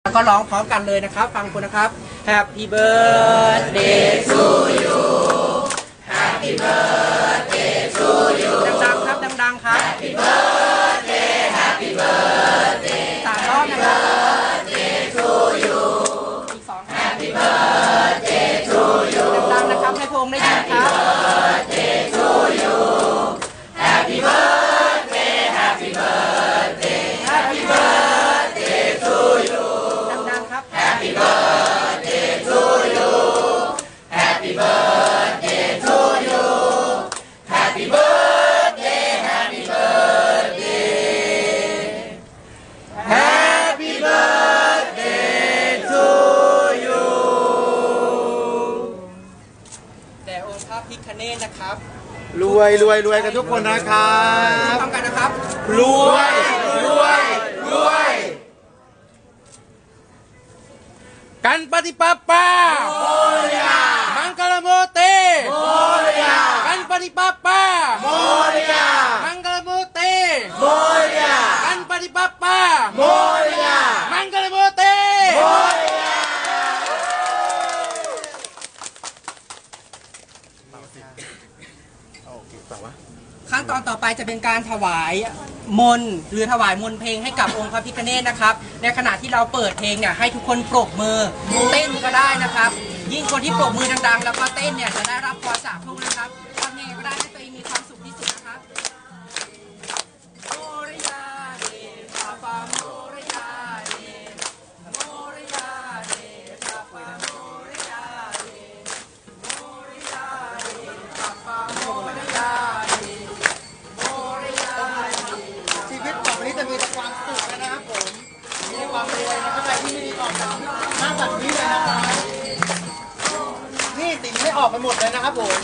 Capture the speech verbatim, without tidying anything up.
ก็ร้องพร้อมกันเลยนะครับฟังคุณนะครับ Happy birthday to you Happy birthday to you ดังๆครับดังๆครับ Happy birthday Happy birthday สามรอบนะครับ Birthday to you อีกสอง Happy birthday to you ดังๆนะครับให้พระองค์ได้ยินครับ Birthday to you Happy birthday Happy birthday Happy birthday to you Happy birthday to you Happy birthday to you Happy birthday Happy birthday Happy birthday to you แต่องค์พระพิฆเนศนะครับรวยรวยรวยกันทุกคนนะครับทำกันนะครับรวยรวยรวยกันปฏิปัปปาโมริยามังกลโมเตโมริยากันปฏิปัปปาโมริยามังกลโมเตโมริยากันปฏิปัปปาโมริยามังกลโมเตโมริยาขั้นตอนต่อไปจะเป็นการถวายมนต์หรือถวายมนต์เพลงให้กับองค์พระพิฆเนศนะครับในขณะที่เราเปิดเพลงเนี่ยให้ทุกคนปรบมือเต้นก็ได้นะครับยิ่งคนที่ปรบมือดังๆแล้วก็เต้นเนี่ยจะได้รับพรจากพระองค์นะครับทำยังไงก็ได้ให้ตัวเองมีความสุขที่สุดนะครับโมริยาเดปาปาโมริยาเดโมริยาเดปาปาโมริยาเดโมริยาเดปาปาโมริยาชีวิตต่อไปนี้จะมีแต่ความสุขนะครับผมมีความรวยนะครับใครที่ไม่มีออกจากหน้าแบบนี้เลยนะครับนี่สิ่งไม่ออกไปหมดเลยนะครับผม